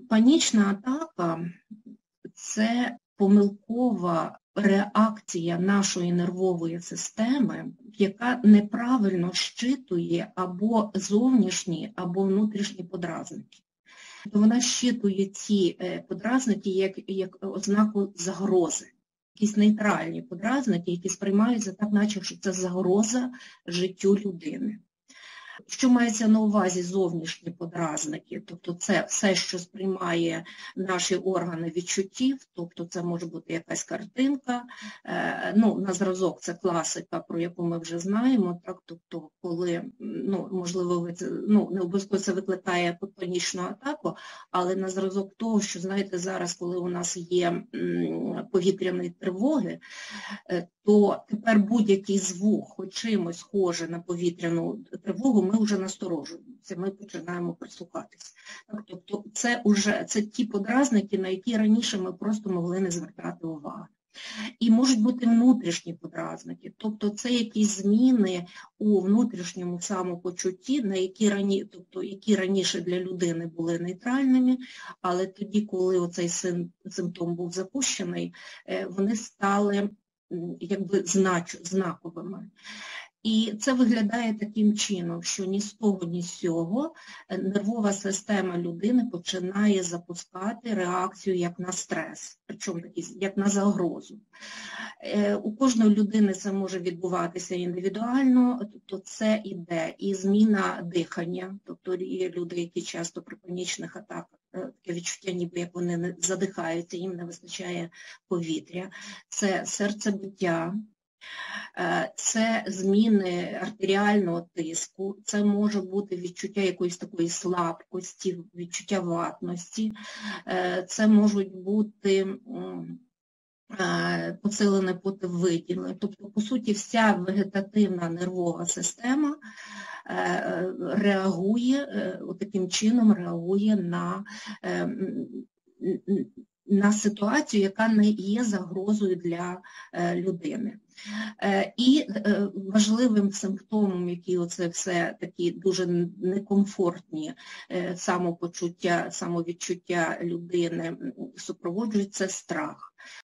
Панічна атака – це помилкова реакція нашої нервової системи, яка неправильно щитує або зовнішні, або внутрішні подразники. Вона щитує ці подразники як ознаку загрози. Якісь нейтральні подразники, які сприймаються так, наче що це загроза життю людини. Що мається на увазі зовнішні подразники? Тобто це все, що сприймає наші органи відчуттів, тобто це може бути якась картинка, на зразок це класика, про яку ми вже знаємо, так? Тобто коли, можливо, не обов'язково це викликає панічну атаку, але на зразок того, що, знаєте, зараз, коли у нас є повітряні тривоги, то тепер будь-який звук, хоч чимось схоже на повітряну тривогу, ми вже насторожуємося, ми починаємо прислухатися. Тобто це ті подразники, на які раніше ми просто могли не звертати увагу. І можуть бути внутрішні подразники, тобто це якісь зміни у внутрішньому самопочутті, які раніше для людини були нейтральними, але тоді, коли оцей симптом був запущений, вони стали знаковими. І це виглядає таким чином, що ні з того, ні з цього нервова система людини починає запускати реакцію як на стрес, причому як на загрозу. У кожної людини це може відбуватися індивідуально, тобто це іде і зміна дихання, тобто є люди, які часто при панічних атаках, таке відчуття, ніби як вони задихаються, їм не вистачає повітря, це серцебиття, це зміни артеріального тиску, це може бути відчуття якоїсь такої слабкості, відчуття ватності, це можуть бути посилене потовиділення. Тобто, по суті, вся вегетативна нервова система таким чином реагує на ситуацію, яка не є загрозою для людини. І важливим симптомом, які оце все такі дуже некомфортні самовідчуття людини супроводжують, це страх.